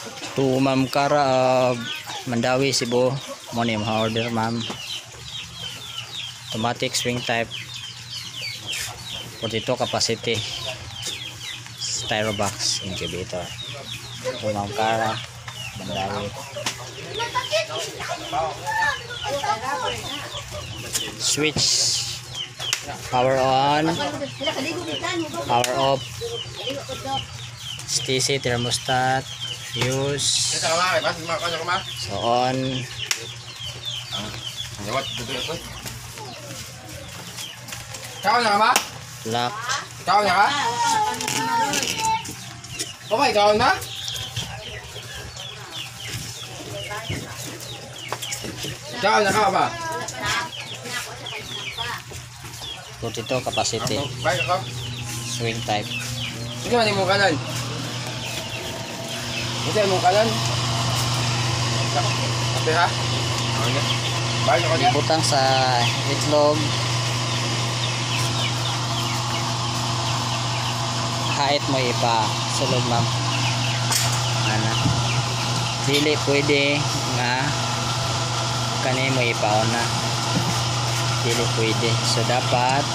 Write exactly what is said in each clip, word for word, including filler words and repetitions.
To Ma'am Cara of Mandawi, Cebu. Mo ni mga order ma'am. Automatic swing type. forty-two capacity. Styrobox incubator. To Ma'am Cara, Mandawi. Switch. Power on. Power off. S T C thermostat. Fuse. So on. Kau na ba? Lock. Kau na ka? Okay, kau na? Kau na ka ba? forty-two capacity. Baik ako. Swing type. Ikaw man mo kanan. Ito mo kanan. Ate ha? Okay. Baik ako niya. Butang sa itlog. Hait mo ipa sulod ma'am. Ana. Dili pwede nga kani mo ipaon na. Dili pwede. So dapat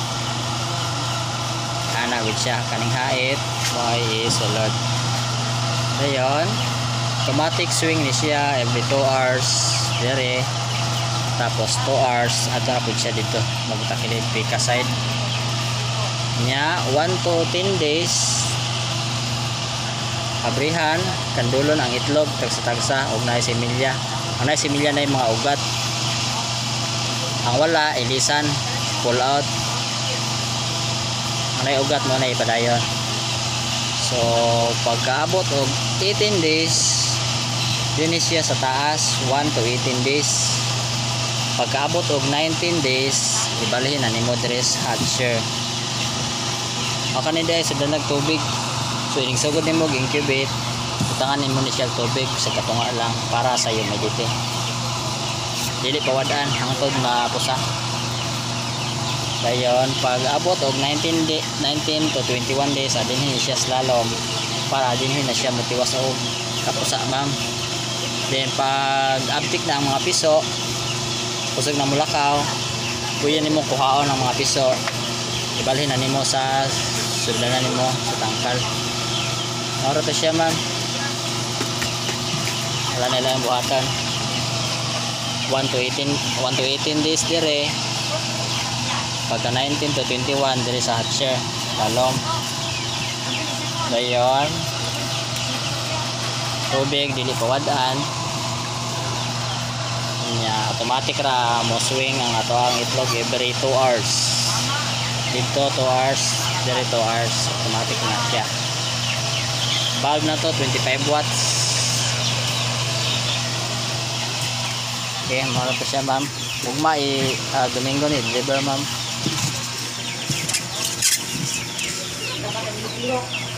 ana gud siya kaning hait mo isulod. Dayon, automatic swing ni siya every two hours dire. Tapos two hours ato na pud siya dito magtakilid pika side nya one to ten days abrihan kandulon ang itlog tagsa-tagsa og naay similya. Ang naay similya na yung mga ugat, ang wala ilisan pull out, ang naay ugat mo na ipadayon. So pagkaabot og eighteen days yun siya sa taas one to eighteen days. Pagkaabot og nineteen days ibalhin na nimo diri sa hatcher. Ang kanina ay sa danag tubig. So ining sugod nimo gi-incubate, utangan nimo ni siya tubig sa katunga lang para sa humidity. Dili pawadaan hangtod na pusa. Dayon pag abot og nineteen to twenty-one days adinhin siya slalom para adinhin na siya motiwas og kapusa ma'am. Then pag abtik na ang mga piso, kusog na mulakaw, kuya nimo kuhaon ang mga piso. Ibalhin na nimo sa sudlanan nimo sa tangkal. Maro to siya ma'am. Wala na lang buhatan. one to eighteen days dire. Pagka nineteen to twenty-one dire sa hatcher. Talom. Dayon. Tubig dili pawadaan. Nya automatic ra mo swing ang ato ang itlog every two hours. Dito two hours, dire two hours, automatic na siya. Bulb na to twenty-five watts. Okay, mara to siya ma'am. Ugma i uh, Domingo ni deliver ma'am.